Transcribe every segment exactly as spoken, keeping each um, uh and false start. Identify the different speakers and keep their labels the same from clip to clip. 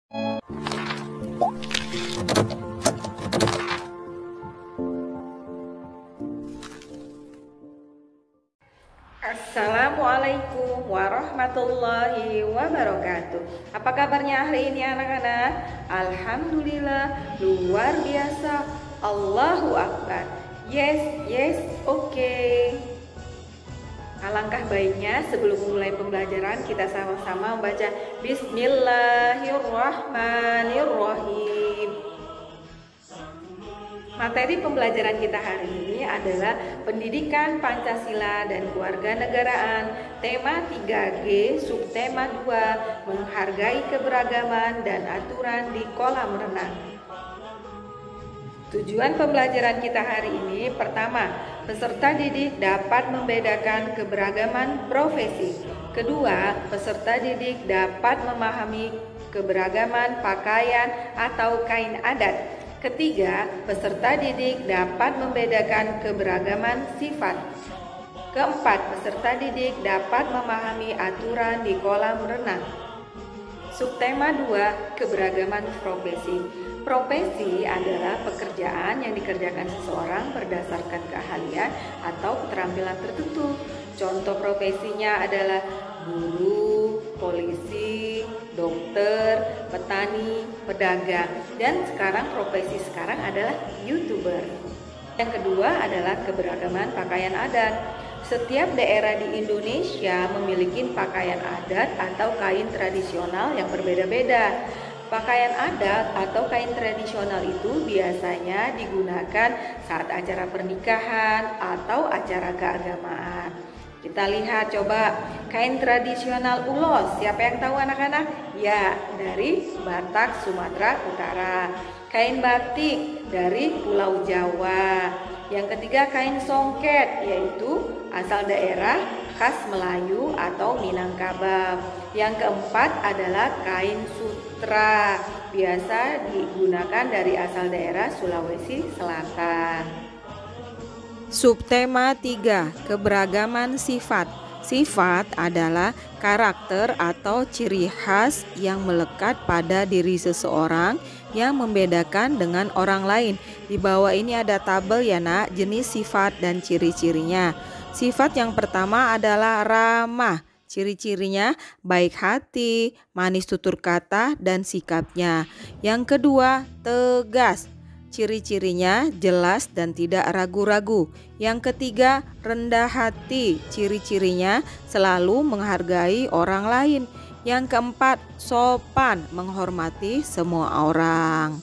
Speaker 1: Assalamualaikum warahmatullahi wabarakatuh. Apa kabarnya hari ini anak-anak? Alhamdulillah, luar biasa. Allahu Akbar. Yes, yes, oke okay. Alangkah baiknya sebelum memulai pembelajaran kita sama-sama membaca Bismillahirrahmanirrahim. Materi pembelajaran kita hari ini adalah Pendidikan Pancasila dan Kewarganegaraan, tema tiga G, subtema dua, Menghargai Keberagaman dan Aturan di Kolam Renang. Tujuan pembelajaran kita hari ini, pertama, peserta didik dapat membedakan keberagaman profesi. Kedua, peserta didik dapat memahami keberagaman pakaian atau kain adat. Ketiga, peserta didik dapat membedakan keberagaman sifat. Keempat, peserta didik dapat memahami aturan di kolam renang. Subtema dua, keberagaman profesi. Profesi adalah pekerjaan yang dikerjakan seseorang berdasarkan keahlian atau keterampilan tertentu. Contoh profesinya adalah guru, polisi, dokter, petani, pedagang, dan sekarang profesi sekarang adalah YouTuber. Yang kedua adalah keberagaman pakaian adat. Setiap daerah di Indonesia memiliki pakaian adat atau kain tradisional yang berbeda-beda. Pakaian adat atau kain tradisional itu biasanya digunakan saat acara pernikahan atau acara keagamaan. Kita lihat coba kain tradisional ulos. Siapa yang tahu anak-anak? Ya, dari Batak, Sumatera Utara. Kain batik dari Pulau Jawa. Yang ketiga kain songket, yaitu asal daerah khas Melayu atau Minangkabau. Yang keempat adalah kain sutra, biasa digunakan dari asal daerah Sulawesi Selatan. Subtema tiga, keberagaman sifat. Sifat adalah karakter atau ciri khas yang melekat pada diri seseorang yang membedakan dengan orang lain. Di bawah ini ada tabel ya nak, jenis sifat dan ciri-cirinya. Sifat yang pertama adalah ramah. Ciri-cirinya baik hati, manis tutur kata, dan sikapnya. Yang kedua, tegas. Ciri-cirinya jelas dan tidak ragu-ragu. Yang ketiga, rendah hati. Ciri-cirinya selalu menghargai orang lain. Yang keempat, sopan, menghormati semua orang.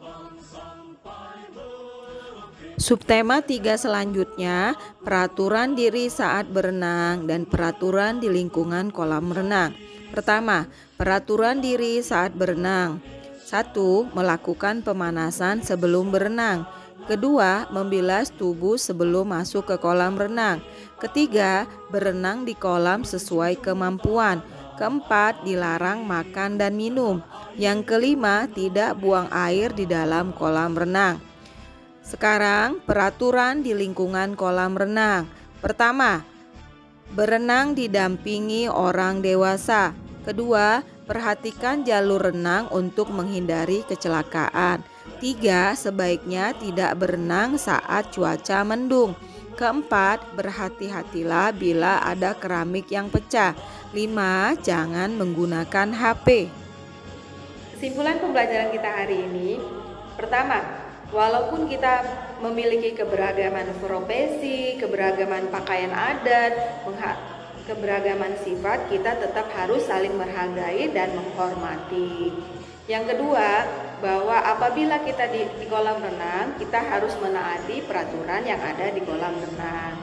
Speaker 1: Subtema tiga selanjutnya, peraturan diri saat berenang dan peraturan di lingkungan kolam renang. Pertama, peraturan diri saat berenang. Satu, melakukan pemanasan sebelum berenang. Kedua, membilas tubuh sebelum masuk ke kolam renang. Ketiga, berenang di kolam sesuai kemampuan. Keempat, dilarang makan dan minum. Yang kelima, tidak buang air di dalam kolam renang. Sekarang, peraturan di lingkungan kolam renang. Pertama, berenang didampingi orang dewasa. Kedua, perhatikan jalur renang untuk menghindari kecelakaan. Tiga, sebaiknya tidak berenang saat cuaca mendung. Keempat, berhati-hatilah bila ada keramik yang pecah. Lima, jangan menggunakan H P. Kesimpulan pembelajaran kita hari ini, pertama, walaupun kita memiliki keberagaman profesi, keberagaman pakaian adat, keberagaman sifat, kita tetap harus saling menghargai dan menghormati. Yang kedua, bahwa apabila kita di, di kolam renang, kita harus menaati peraturan yang ada di kolam renang.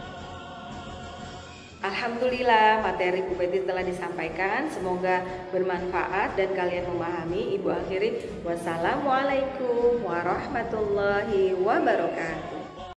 Speaker 1: Alhamdulillah, materi Bu Betty telah disampaikan. Semoga bermanfaat dan kalian memahami. Ibu akhiri, wassalamualaikum warahmatullahi wabarakatuh.